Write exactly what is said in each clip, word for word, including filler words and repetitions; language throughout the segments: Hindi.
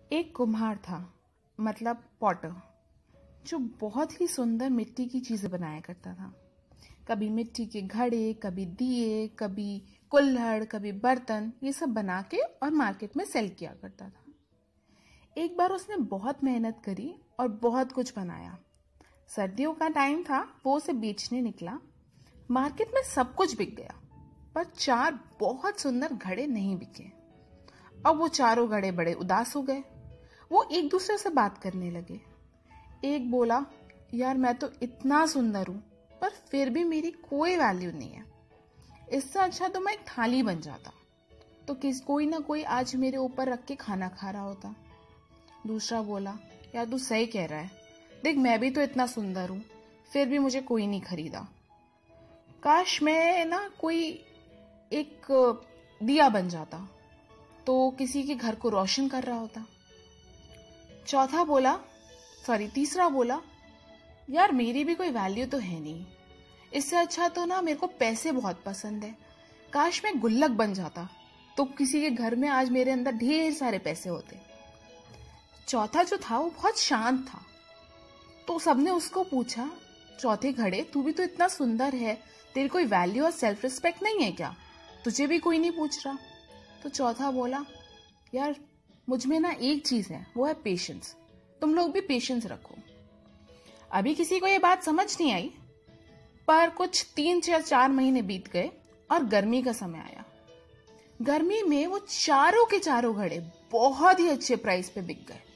एक कुम्हार था, मतलब पॉटर, जो बहुत ही सुंदर मिट्टी की चीजें बनाया करता था। कभी मिट्टी के घड़े, कभी दिए, कभी कुल्हड़, कभी बर्तन, ये सब बना के और मार्केट में सेल किया करता था। एक बार उसने बहुत मेहनत करी और बहुत कुछ बनाया। सर्दियों का टाइम था, वो उसे बेचने निकला। मार्केट में सब कुछ बिक गया, पर चार बहुत सुंदर घड़े नहीं बिके। अब वो चारों घड़े बड़े उदास हो गए। वो एक दूसरे से बात करने लगे। एक बोला, यार मैं तो इतना सुंदर हूं, पर फिर भी मेरी कोई वैल्यू नहीं है। इससे अच्छा तो मैं एक थाली बन जाता, तो किस कोई ना कोई आज मेरे ऊपर रख के खाना खा रहा होता। दूसरा बोला, यार तू सही कह रहा है, देख मैं भी तो इतना सुंदर हूं, फिर भी मुझे कोई नहीं खरीदा। काश मैं ना कोई एक दिया बन जाता, तो किसी के घर को रोशन कर रहा होता। चौथा बोला सॉरी तीसरा बोला, यार मेरी भी कोई वैल्यू तो है नहीं, इससे अच्छा तो ना मेरे को पैसे बहुत पसंद है। काश मैं गुल्लक बन जाता, तो किसी के घर में आज मेरे अंदर ढेर सारे पैसे होते। चौथा जो था वो बहुत शांत था, तो सबने उसको पूछा, चौथे घड़े तू भी तो इतना सुंदर है, तेरी कोई वैल्यू और सेल्फ रिस्पेक्ट नहीं है क्या? तुझे भी कोई नहीं पूछ रहा। तो चौथा बोला, यार मुझ में ना एक चीज है, वो है पेशेंस। तुम लोग भी पेशेंस रखो। अभी किसी को ये बात समझ नहीं आई, पर कुछ तीन या चार महीने बीत गए और गर्मी का समय आया। गर्मी में वो चारों के चारों घड़े बहुत ही अच्छे प्राइस पे बिक गए।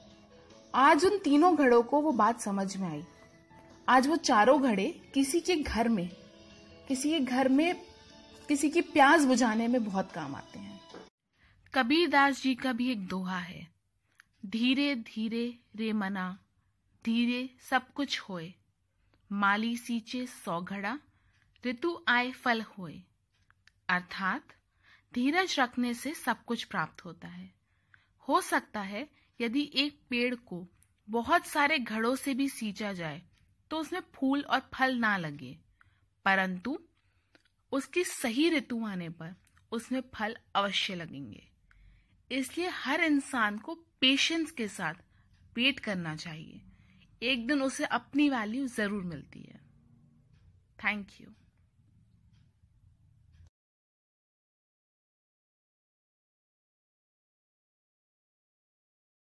आज उन तीनों घड़ों को वो बात समझ में आई। आज वो चारों घड़े किसी के घर में किसी के घर में किसी की प्यास बुझाने में बहुत काम आते हैं। कबीरदास जी का भी एक दोहा है, धीरे धीरे रे मना, धीरे सब कुछ होए, माली सींचे सौ घड़ा, ऋतु आए फल होए। अर्थात धीरज रखने से सब कुछ प्राप्त होता है। हो सकता है यदि एक पेड़ को बहुत सारे घड़ों से भी सींचा जाए तो उसमें फूल और फल ना लगे, परंतु उसकी सही ऋतु आने पर उसमें फल अवश्य लगेंगे। इसलिए हर इंसान को पेशेंस के साथ वेट करना चाहिए। एक दिन उसे अपनी वैल्यू जरूर मिलती है। Thank you.